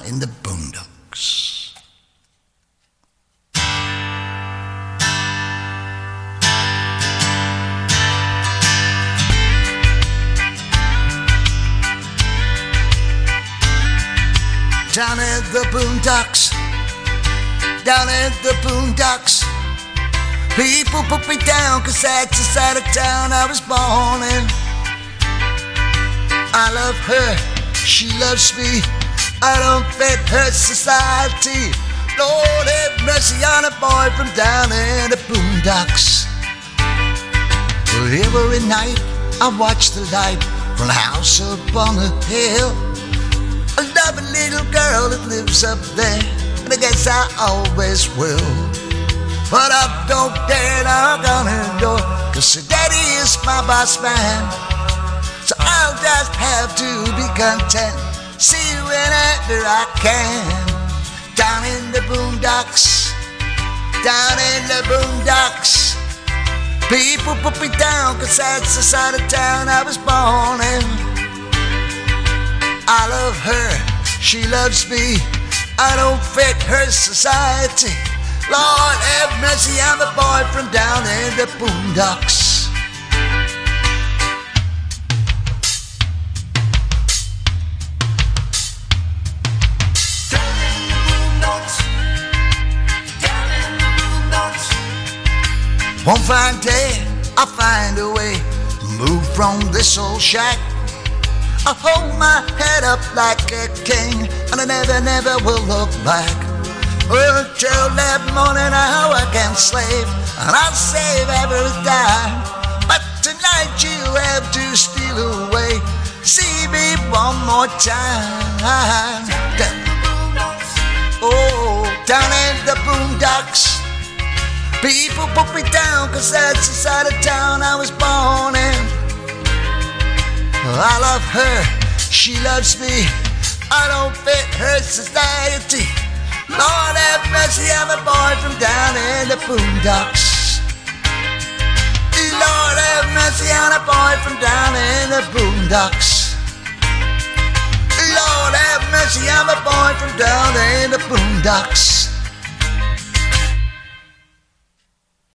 in the boondocks. Down in the boondocks, down in the boondocks, people put me down 'cause that's the side of town I was born in. I love her, she loves me, I don't fit her society. Lord have mercy on a boy from down in the boondocks. Well, every night I watch the light from the house up on the hill. I love a little girl that lives up there, and I guess I always will. But I don't dare knock on her door, 'cause her daddy is my boss man. So I'll just have to be content, see you whenever I can. Down in the boondocks, down in the boondocks, people put me down 'cause that's the side of town I was born in. I love her, she loves me, I don't fit her society. Lord have mercy, I'm a boy from down in the boondocks. One fine day, I'll find a way to move from this old shack. I'll hold my head up like a king, and I never will look back. Until that morning I work and slave, and I'll save every dime. But tonight you have to steal away, see me one more time. Oh, down in the boondocks, people put me down 'cause that's the side of town I was born in. I love her, she loves me, I don't fit her society. Lord have mercy, I'm a boy from down in the boondocks. Lord have mercy, I'm a boy from down in the boondocks. Lord have mercy, I'm a boy from down in the boondocks.